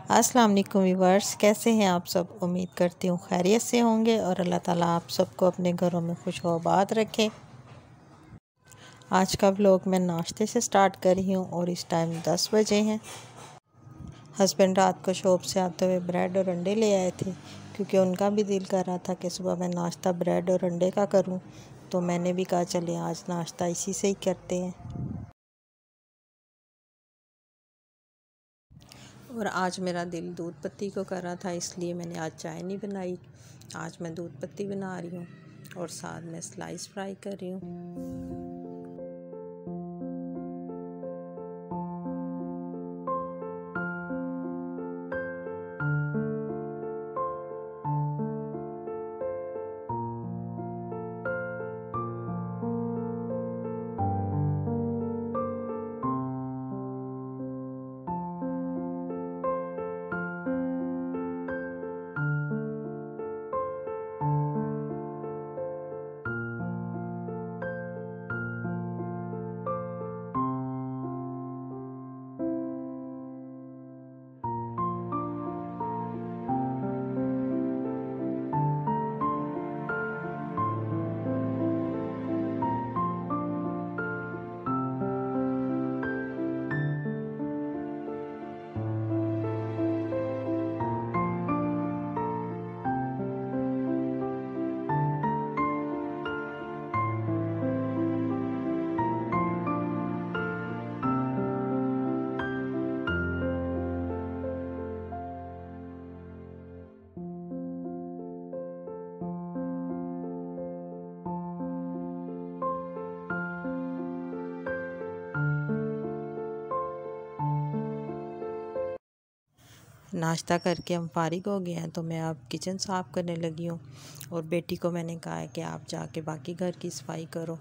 अस्सलाम वालेकुम व्यूअर्स, कैसे हैं आप सब। उम्मीद करती हूँ खैरियत से होंगे और अल्लाह ताला आप सबको अपने घरों में खुश व आबाद रखे। आज का व्लॉग मैं नाश्ते से स्टार्ट कर रही हूँ और इस टाइम 10 बजे हैं। हस्बैंड रात को शॉप से आते हुए ब्रेड और अंडे ले आए थे, क्योंकि उनका भी दिल कर रहा था कि सुबह मैं नाश्ता ब्रेड और अंडे का करूँ, तो मैंने भी कहा चले आज नाश्ता इसी से ही करते हैं। और आज मेरा दिल दूध पत्ती को कर रहा था, इसलिए मैंने आज चाय नहीं बनाई। आज मैं दूध पत्ती बना रही हूँ और साथ में स्लाइस फ्राई कर रही हूँ। नाश्ता करके हम फारिग हो गए हैं, तो मैं अब किचन साफ़ करने लगी हूँ और बेटी को मैंने कहा है कि आप जाके बाकी घर की सफाई करो।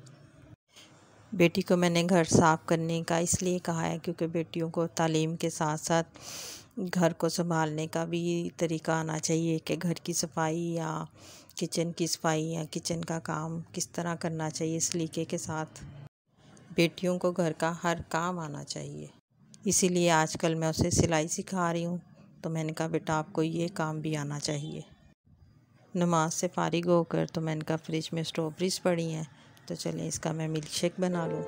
बेटी को मैंने घर साफ़ करने का इसलिए कहा है क्योंकि बेटियों को तालीम के साथ साथ घर को संभालने का भी तरीका आना चाहिए कि घर की सफाई या किचन की सफाई या किचन का काम किस तरह करना चाहिए सलीके के साथ। बेटियों को घर का हर काम आना चाहिए, इसीलिए आजकल मैं उसे सिलाई सिखा रही हूँ। तो मैंने कहा बेटा आपको ये काम भी आना चाहिए। नमाज से फारिग होकर तो मैंने कहा फ्रिज में स्ट्रॉबेरीज़ पड़ी हैं, तो चलें इसका मैं मिल्क शेक बना लूँ।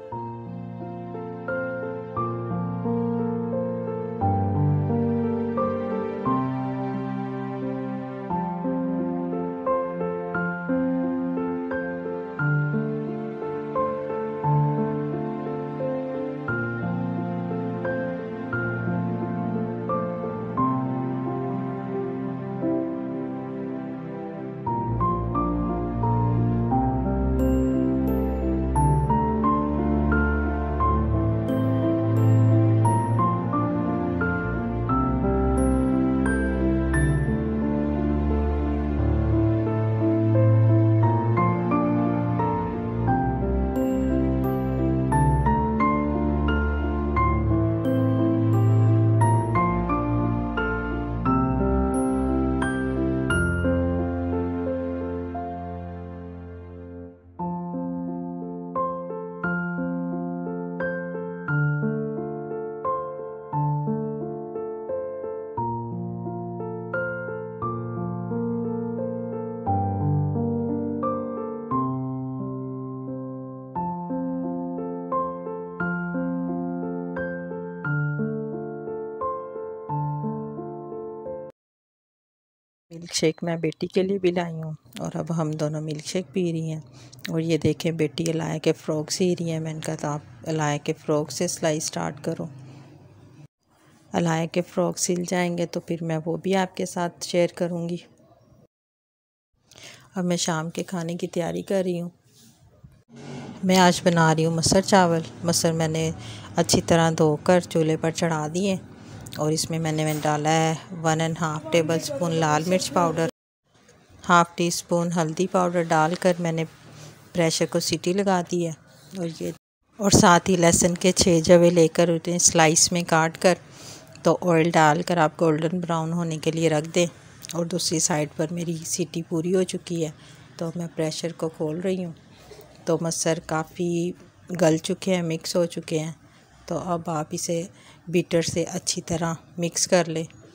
मिल्क शेक मैं बेटी के लिए भी लाई हूँ और अब हम दोनों मिल्क शेक पी रही हैं। और ये देखें बेटी अलाया के फ़्रॉक सी रही है। मैंने कहा था आप अलाया के फ़्रॉक से सिलाई स्टार्ट करो। अलाया के फ़्रॉक सिल जाएंगे तो फिर मैं वो भी आपके साथ शेयर करूँगी। अब मैं शाम के खाने की तैयारी कर रही हूँ। मैं आज बना रही हूँ मसर चावल। मसर मैंने अच्छी तरह धोकर चूल्हे पर चढ़ा दिए और इसमें मैंने डाला है 1.5 टेबल स्पून लाल मिर्च पाउडर, हाफ़ टी स्पून हल्दी पाउडर डालकर मैंने प्रेशर को सीटी लगा दी है। और साथ ही लहसुन के 6 जवे लेकर उन्हें स्लाइस में काट कर तो ऑयल डालकर आप गोल्डन ब्राउन होने के लिए रख दें। और दूसरी साइड पर मेरी सीटी पूरी हो चुकी है, तो मैं प्रेशर को खोल रही हूँ। तो मसर काफ़ी गल चुके हैं, मिक्स हो चुके हैं। तो अब आप इसे बीटर से अच्छी तरह मिक्स कर लें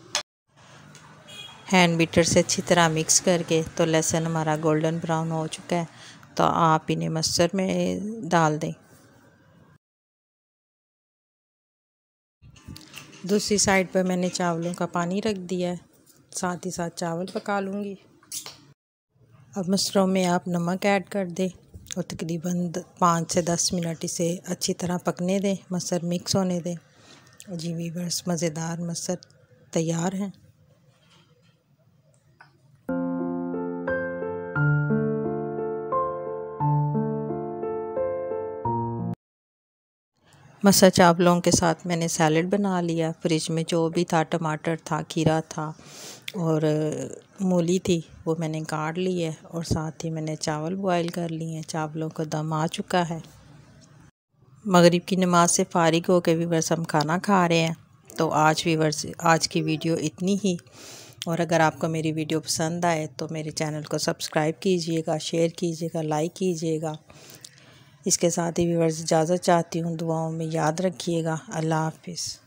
हैंड बीटर से अच्छी तरह मिक्स करके। तो लहसुन हमारा गोल्डन ब्राउन हो चुका है, तो आप इन्हें मस्टर में डाल दें। दूसरी साइड पर मैंने चावलों का पानी रख दिया है, साथ ही साथ चावल पका लूँगी। अब मसरों में आप नमक ऐड कर दें और तकरीबन 5 से 10 मिनट इसे अच्छी तरह पकने दें, मसर मिक्स होने दें। जी वीवर्स, मज़ेदार मसर तैयार हैं। मसर चावलों के साथ मैंने सैलड बना लिया। फ्रिज में जो भी था, टमाटर था, खीरा था और मूली थी, वो मैंने काट ली है और साथ ही मैंने चावल बॉयल कर लिए हैं। चावलों का दम आ चुका है। मगरिब की नमाज से फ़ारिग हो के वीवर्स हम खाना खा रहे हैं। तो आज की वीडियो इतनी ही। और अगर आपको मेरी वीडियो पसंद आए तो मेरे चैनल को सब्सक्राइब कीजिएगा, शेयर कीजिएगा, लाइक कीजिएगा। इसके साथ ही वीवर्स इजाज़त चाहती हूँ, दुआओं में याद रखिएगा। अल्लाह हाफ़िज़।